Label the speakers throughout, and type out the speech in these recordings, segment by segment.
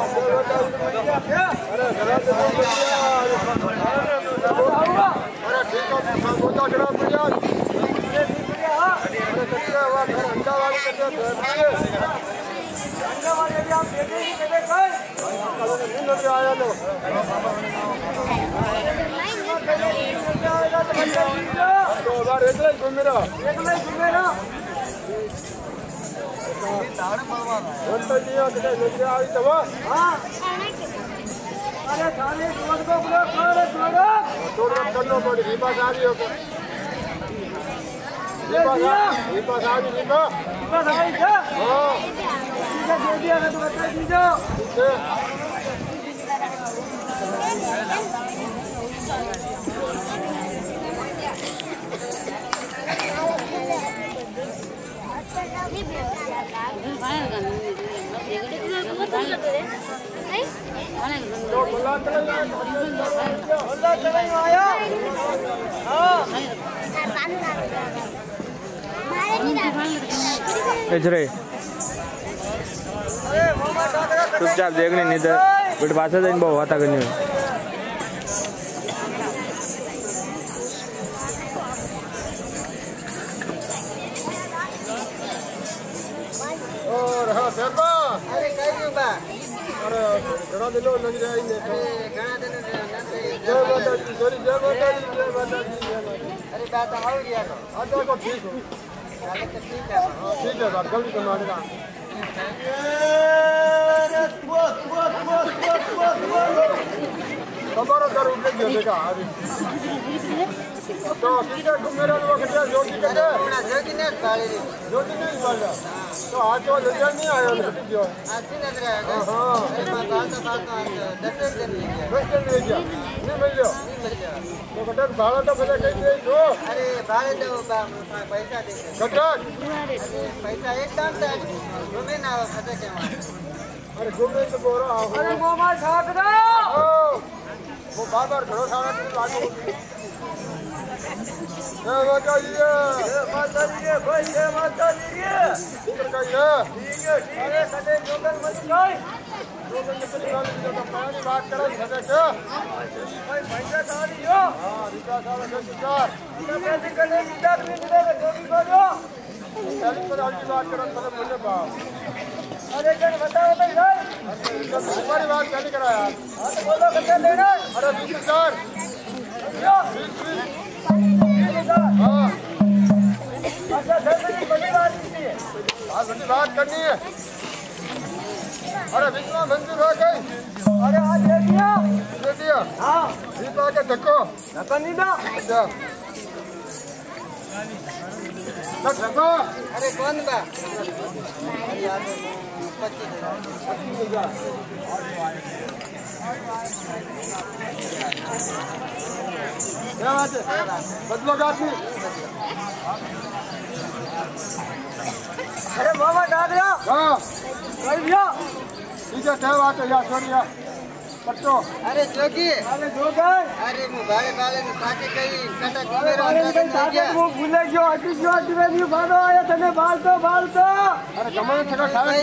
Speaker 1: चुपचाप देखने नहीं तो बिट भाषा दिन बहुत आता करनी
Speaker 2: और हाँ सरपा अरे कहीं बा अरे घड़ा दिलो लग जाए ने घड़ा दिलो जय माता दी सॉरी जय माता दी अरे बात हो गया तो आज को ठीक हो ठीक है बात गलती करना है हमारा घर उठे गया देखा अभी तो सीधा मेरा वक्त है जोड़ी करते हैं जोड़ी ने निकाला तो आज तो लड़का नहीं आया छुट्टी जो आज दिन नजर आया हां बात 10 दिन ले गया नहीं मिल गया तो बेटा भाड़ा तो पहले कहीं दे दो अरे भाड़े तो पैसा दे कटा पैसा एकदम से घूमे ना खर्चे के अरे घूमे तो बोरा अरे मामा छाक दो वो बार घरों सारा दिन लागू जय माता दी भाई जय माता दी इधर का ये ठीक है अरे सदे जोगन मत जाए जोगन के निकाल दो तो पानी बात करो सदे के भाई पैसा डाली हो हां रिका सारा के चार कैसे करने विचार में मिलेगा जो भी बोलो चालीस पर आगे बात करो मतलब मुझे बात अरे जन बताओ भाई तुम्हारी बात क्या करा यार हां तो बोलो कितना लेना अरे 20000 हाँ अच्छा बड़ी बात करनी है अरे विश्वा मंजूर हो गई अरे आज दे दिया हाँ दीपा के धक्को धक्का नहीं था अच्छा धक्को अरे कौन बा क्या बात है बदलो गाती अरे मामा डाल दिया हाँ कर दिया ठीक है क्या बात है यार छोड़िया पट्टो अरे जोगी अरे जोगन अरे भाई वाले ने ताके कहीं कटा घूमे रहा वो भूले जो अति में बालो आया तने बाल तो अरे कमरे थका खाए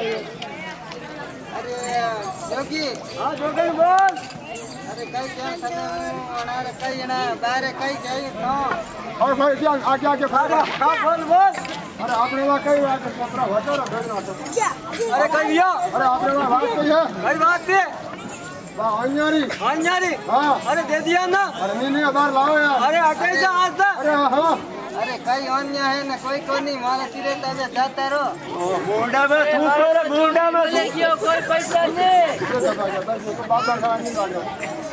Speaker 2: अरे जोगी हां जोगन बोल अरे कई क्या सने अनार कई ना बारे कई कई तो और भाई क्या आगे खा बोल अरे आपने वहां कई बात कपड़ा होता रहा भेजना अरे कई दिया अरे आपने वहां बात कही है कई बात थी अन्यारी हां अरे दे दिया ना अरे नहीं बाहर लाओ यार अरे हटे से आज तक अरे हां अरे कई अन्य है ना कोई नहीं माला चिरे तबे जाता रो बूढ़ा में तू रे बूढ़ा में क्यों कोई पैसा नहीं तो बाबा का नहीं गाड़ो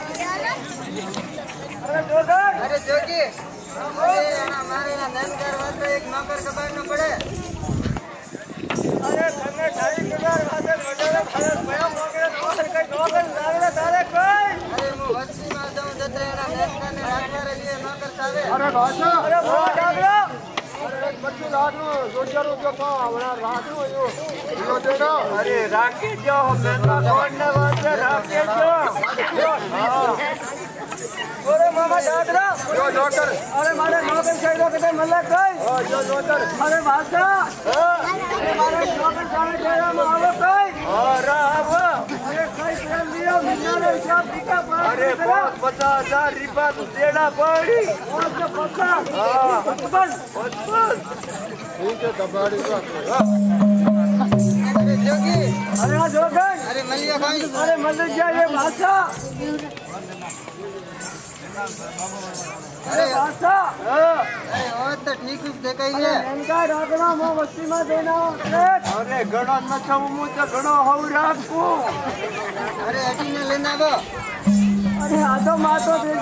Speaker 2: अरे जोगी अरे हमारे ना नन करवाते एक नौकर का बैठना पड़े अरे हमने 2.5 वाते मोटे भारत भया नौकर कई नौकर लागले तारे कोई अरे मु वस्ती में जाऊं जते ना नन करने राखवा रही नौकर सावे अरे भाषा अरे बहुत डागलो अरे 25 लाख नो जोड़ियारो जो था हमरा राखो यो देना अरे राखे जो बेटा कौन ने वाते राखे जो हां अरे मामा डागरा जो नौकर अरे मारे नौकर चाहिए के मल्लक गई हां जो नौकर अरे भाषा अरे मारे नौकर सामने चाहिए मारो गई अरे 50,000 रुपया तो देना पड़ी। ठीक है दबाड़ी जोगी। अरे जोगन, अरे मलिया भाई, अरे मलिया ये भाषा, अरे भाषा, अरे और तो ठीक देखा ही है। इनका रागना मो मस्ती में देना। अरे गणो न छमु मुझे गणो हो राखो। अरे अटी ने लेना वो। अरे आधो मातो देख।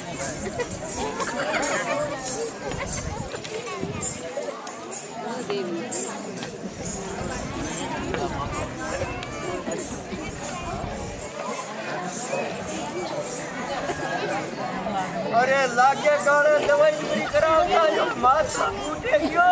Speaker 2: अरे लागे गाड़े दवाई पूरी कराओ यो माथा उठे गयो।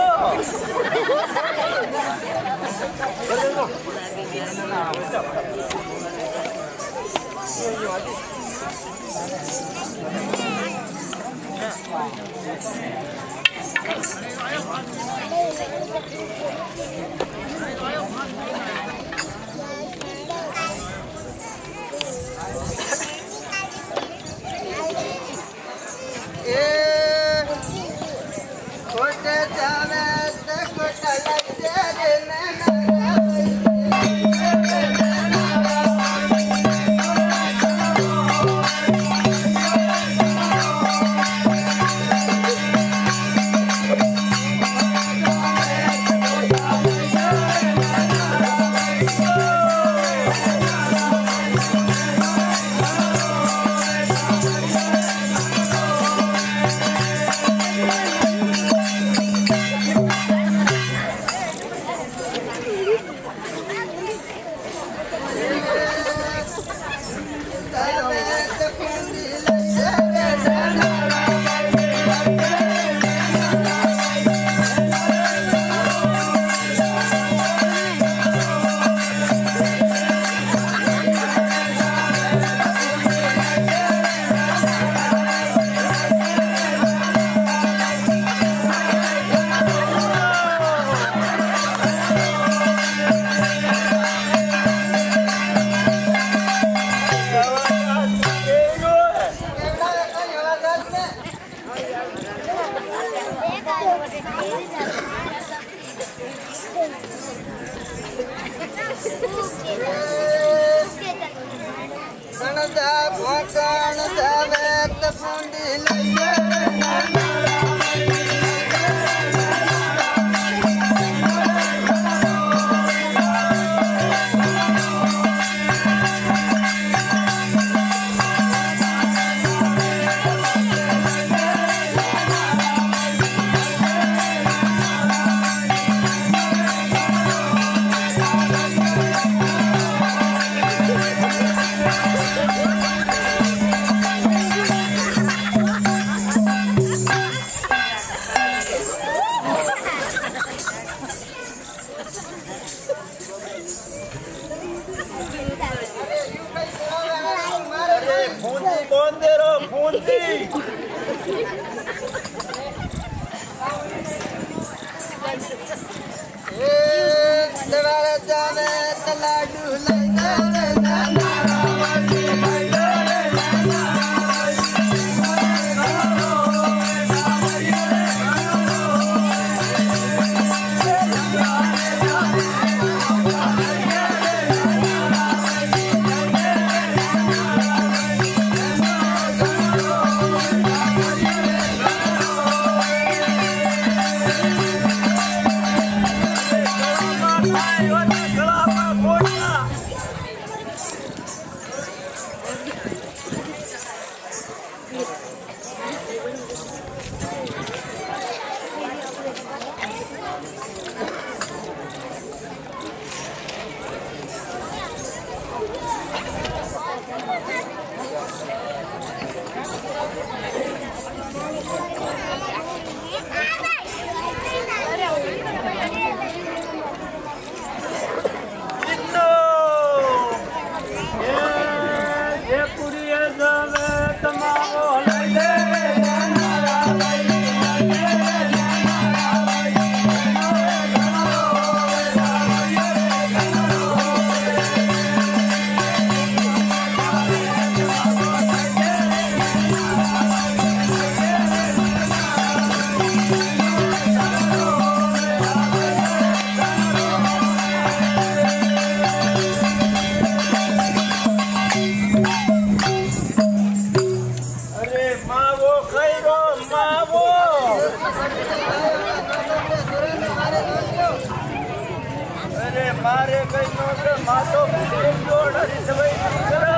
Speaker 2: मारे कई नोट मातो जोड़ हरी सबै करो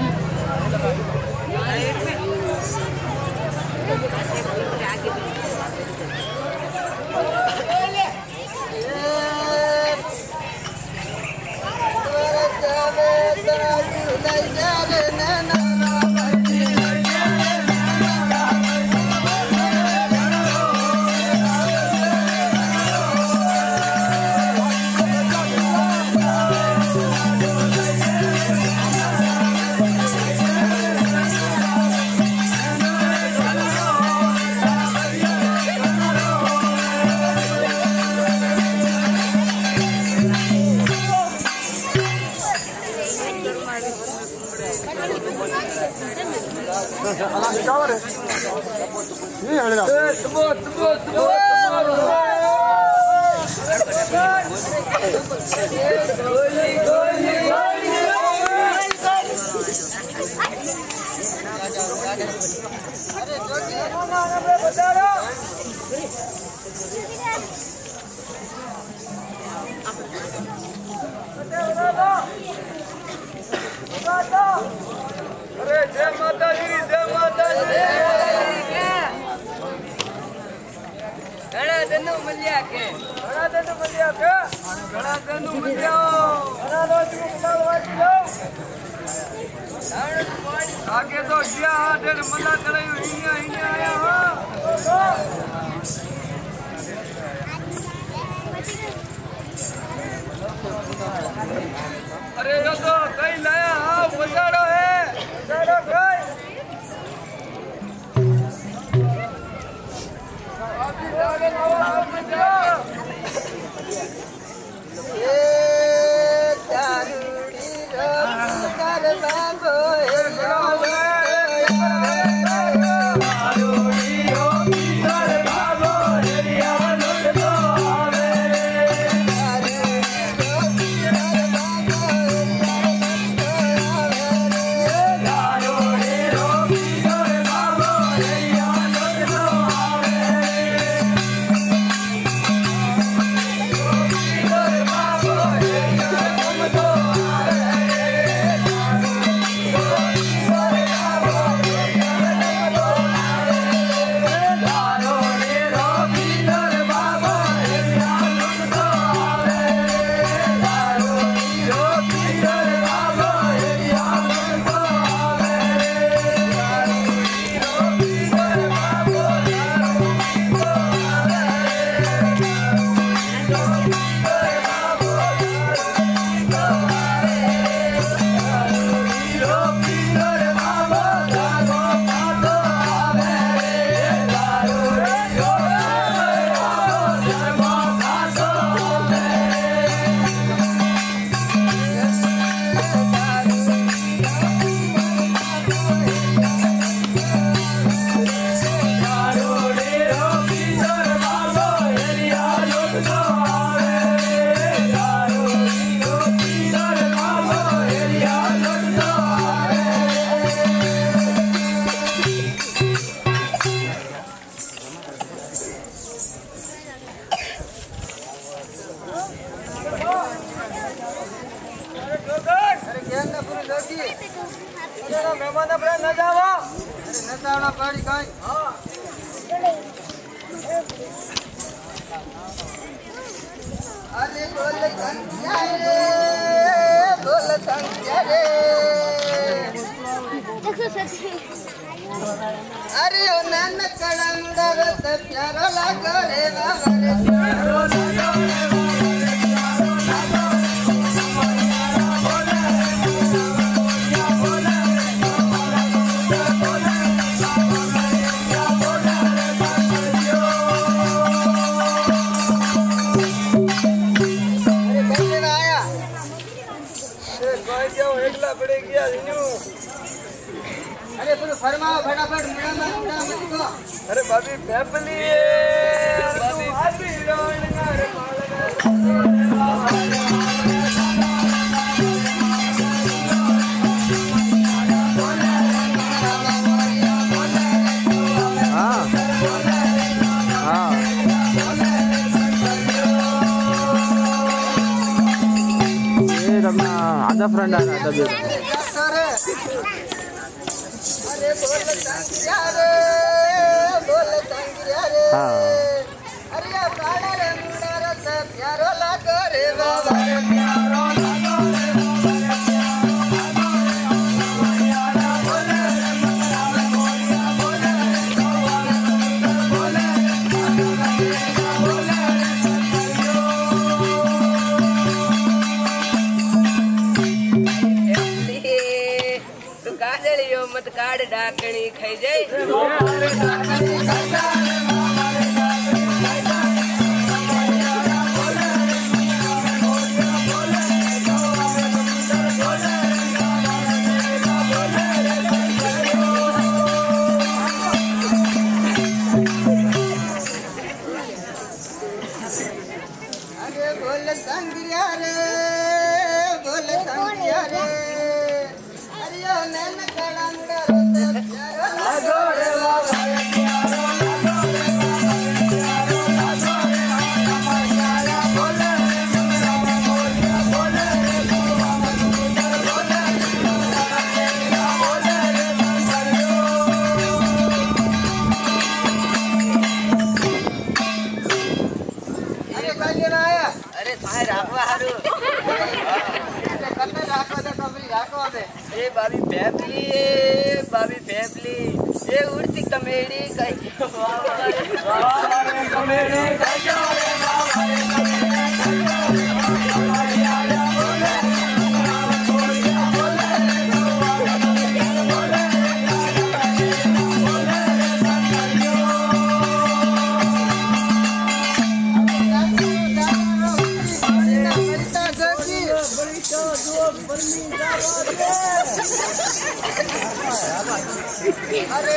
Speaker 2: अरे जय माता दी जय माता दी घड़ा दनु मलिया के घड़ा दनु मलिया घड़ा रोज मुकाल वाच लो आगे तो जिया देर मल्ला करे हिया आया हो अरे यो तो कहीं लाया हाँ बजारो है बजारो कहीं अभी जाने आओ बजारो ये चारूड़ी रब कर बाबो मेहमान अपने न जावा न जावना पड़ी कहीं हां अरे बोल संख्या रे अरे ओ नानक कड़ंदरत प्यारा लागो रे बाबा अरे बोलो फरमाओ फटाफट मुड़ा मत को अरे भाभी फैमिली भाभी आदमी हीरोइन अरे
Speaker 1: फ्रेंड आ रहा था अभी। हाँ
Speaker 3: मत काट डाकणी खाई जाए बाबी फैमिली ये उड़ती कमेड़ी अरे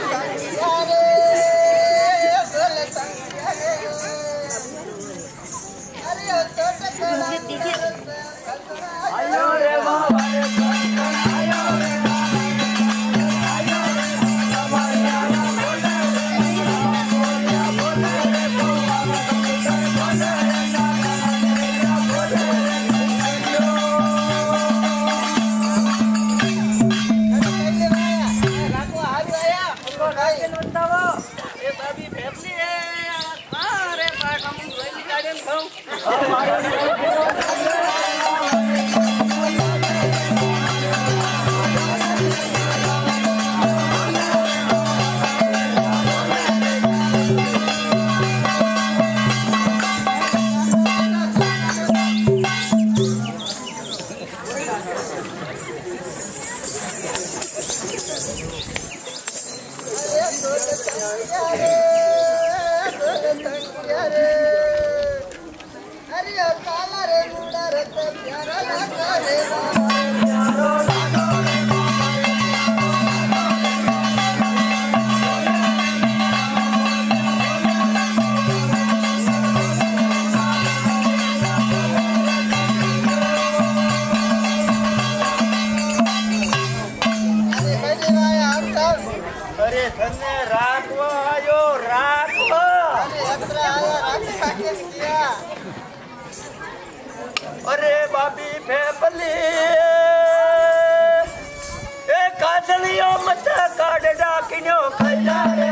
Speaker 3: काला रे मुंडा रत प्यारा लगा रे अरे बाबी फैमिली ए कादलियो मत काट डाकिनो खैला रे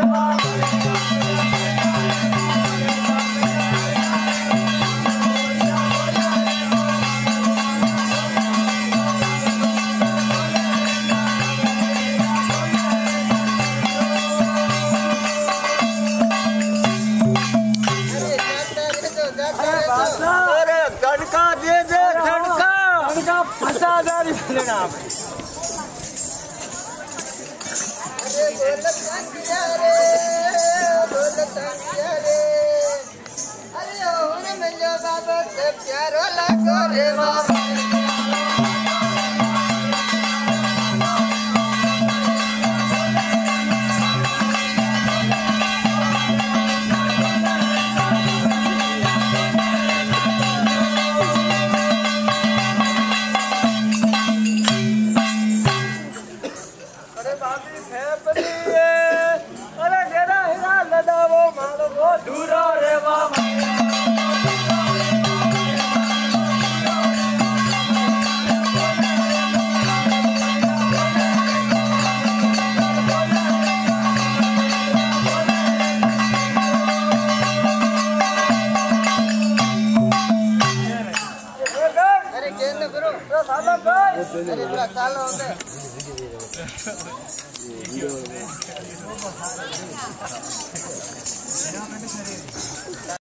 Speaker 3: प्यारो लगो रे बाबा
Speaker 2: चालो